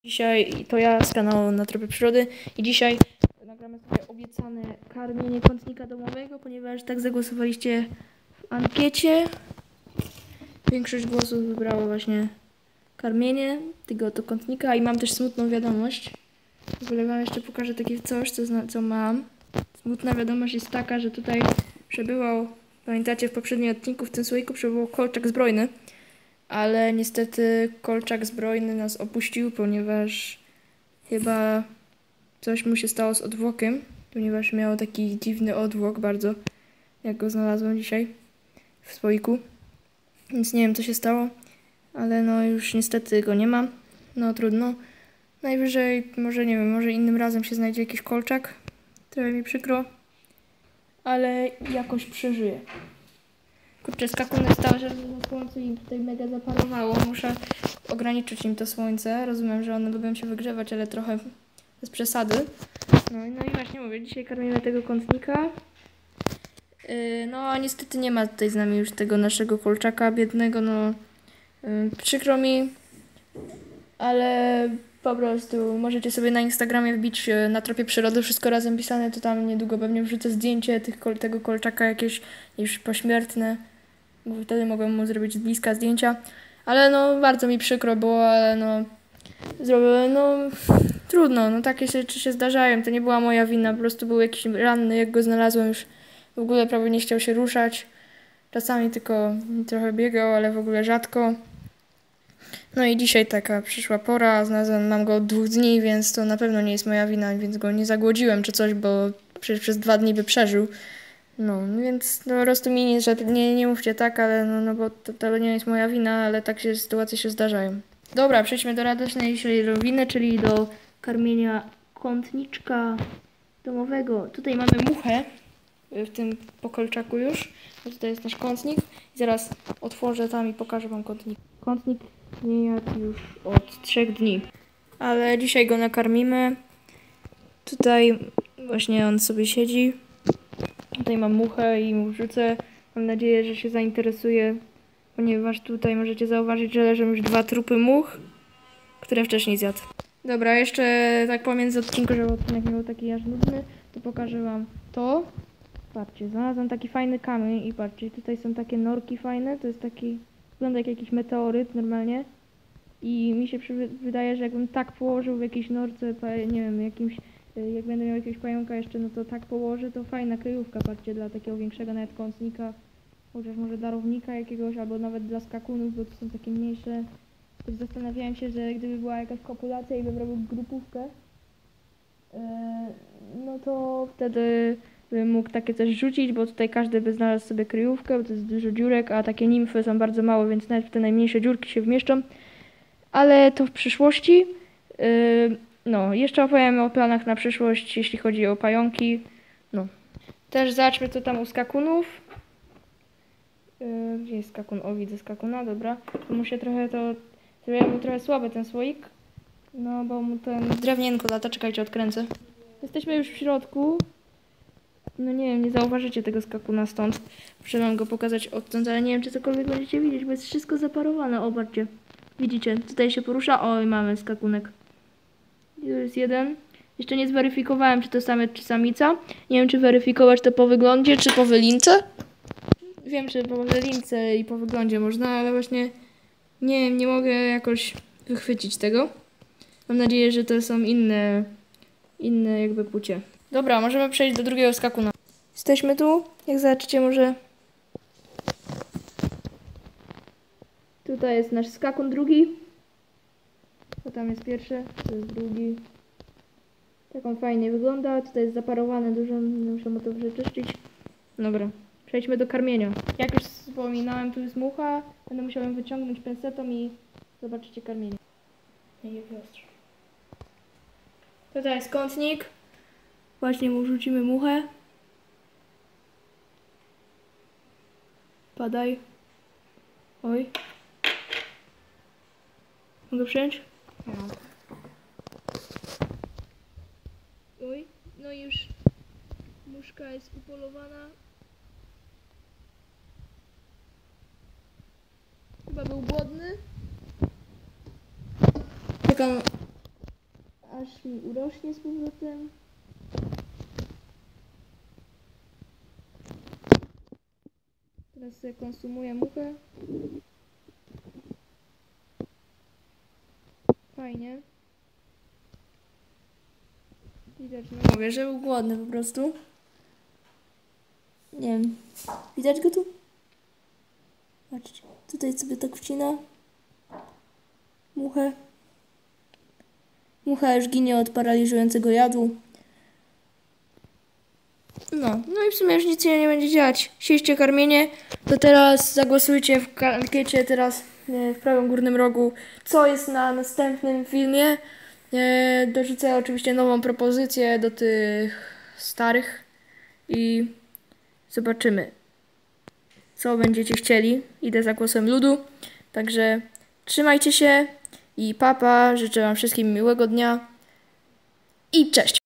Dzisiaj to ja z kanału Na Tropie Przyrody i dzisiaj nagramy sobie obiecane karmienie kątnika domowego, ponieważ tak zagłosowaliście w ankiecie. Większość głosów wybrało właśnie karmienie tego oto kątnika i mam też smutną wiadomość. W ogóle wam jeszcze pokażę takie coś, co mam. Smutna wiadomość jest taka, że tutaj przebywał, pamiętacie w poprzednim odcinku w tym słoiku przebywał kolczak zbrojny. Ale niestety kolczak zbrojny nas opuścił, ponieważ chyba coś mu się stało z odwłokiem, ponieważ miał taki dziwny odwłok bardzo, jak go znalazłem dzisiaj w słoiku. Więc nie wiem, co się stało, ale no już niestety go nie ma. No trudno. Najwyżej, może nie wiem, może innym razem się znajdzie jakiś kolczak. Trochę mi przykro, ale jakoś przeżyję. Kurczę, skakunek stał, że na słońcu im tutaj mega zaparowało. Muszę ograniczyć im to słońce. Rozumiem, że one lubią się wygrzewać, ale trochę bez przesady. No i właśnie mówię, dzisiaj karmimy tego kątnika. No a niestety nie ma tutaj z nami już tego naszego kolczaka biednego, no przykro mi, ale po prostu możecie sobie na Instagramie wbić Na Tropie Przyrody, wszystko razem pisane, to tam niedługo pewnie wrzucę zdjęcie tego kolczaka jakieś już pośmiertne, bo wtedy mogłem mu zrobić z bliska zdjęcia, ale no bardzo mi przykro było, ale no zrobiłem, no trudno, no takie rzeczy się zdarzają, to nie była moja wina, po prostu był jakiś ranny, jak go znalazłem już w ogóle prawie nie chciał się ruszać, czasami tylko trochę biegał, ale w ogóle rzadko. No i dzisiaj taka przyszła pora, mam go od 2 dni, więc to na pewno nie jest moja wina, więc go nie zagłodziłem czy coś, bo przecież przez 2 dni by przeżył. No, więc no, po prostu mi nie mówcie tak, ale no bo to nie jest moja wina, ale takie sytuacje się zdarzają. Dobra, przejdźmy do radosnej dzisiejszej nowiny, czyli do karmienia kątniczka domowego. Tutaj mamy muchę w tym pokolczaku już, bo tutaj jest nasz kątnik i zaraz otworzę tam i pokażę wam kątnik. Kątnik nie jadł już od 3 dni, ale dzisiaj go nakarmimy. Tutaj właśnie on sobie siedzi. Tutaj mam muchę i mu wrzucę. Mam nadzieję, że się zainteresuje, ponieważ tutaj możecie zauważyć, że leżą już 2 trupy much, które wcześniej zjadł. Dobra, jeszcze tak pomiędzy odcinkiem, żeby odcinek nie był taki aż nudny, to pokażę wam to. Patrzcie, znalazłem taki fajny kamień i patrzcie, tutaj są takie norki fajne, to jest taki, wygląda jak jakiś meteoryt normalnie. I mi się wydaje, że jakbym tak położył w jakiejś norce, nie wiem, jakimś, jak będę miał jakiegoś pająka jeszcze, no to tak położę, to fajna kryjówka, patrzcie, dla takiego większego nawet kątnika, chociaż może darownika jakiegoś, albo nawet dla skakunów, bo to są takie mniejsze. Też zastanawiałem się, że gdyby była jakaś kopulacja i bym robił grupówkę, no to wtedy bym mógł takie coś rzucić, bo tutaj każdy by znalazł sobie kryjówkę, bo to jest dużo dziurek, a takie nimfy są bardzo małe, więc nawet w te najmniejsze dziurki się wmieszczą. Ale to w przyszłości. No, jeszcze opowiem o planach na przyszłość, jeśli chodzi o pająki. No. Też zobaczmy, co tam u skakunów. Gdzie jest skakun? O, widzę skakuna, dobra. Muszę trochę to... Zrobiłem mu trochę słaby ten słoik. No, bo mu ten drewnienko lata. Czekajcie, odkręcę. Jesteśmy już w środku. No nie wiem, nie zauważycie tego skakuna stąd. Muszę wam go pokazać odtąd, ale nie wiem, czy cokolwiek będziecie widzieć, bo jest wszystko zaparowane. Obaczcie. Widzicie, tutaj się porusza. Oj, mamy skakunek. Tu jest jeden. Jeszcze nie zweryfikowałem, czy to samiec, czy samica. Nie wiem, czy weryfikować to po wyglądzie, czy po wylince. Wiem, że po wylince i po wyglądzie można, ale właśnie nie wiem, nie mogę jakoś wychwycić tego. Mam nadzieję, że to są inne jakby płcie. Dobra, możemy przejść do drugiego skakuna. Jesteśmy tu. Jak zobaczycie, może... Tutaj jest nasz skakun drugi. To tam jest pierwszy, to jest drugi. Tak on fajnie wygląda. Tutaj jest zaparowane dużo, muszę mu to wyczyścić. Dobra, przejdźmy do karmienia. Jak już wspominałem, tu jest mucha. Będę musiał ją wyciągnąć pensetą i zobaczycie karmienie. Jaki ostrz. Tutaj jest kątnik. Właśnie mu rzucimy muchę. Padaj. Oj. Mogę przyjąć? No. Oj, no i już muszka jest upolowana. Chyba był głodny. Czekam aż mi urośnie z powrotem. Teraz sobie konsumuję muchę. Fajnie. Widać, no mówię, że był głodny po prostu. Nie wiem. Widać go tu? Patrzcie. Tutaj sobie tak wcina. Muchę. Mucha już ginie od paraliżującego jadu. No i w sumie już nic się nie będzie dziać. Siejście karmienie, to teraz zagłosujcie w ankiecie teraz w prawym górnym rogu, co jest na następnym filmie. Dorzucę oczywiście nową propozycję do tych starych i zobaczymy, co będziecie chcieli. Idę za głosem ludu, także trzymajcie się i papa, życzę wam wszystkim miłego dnia i cześć!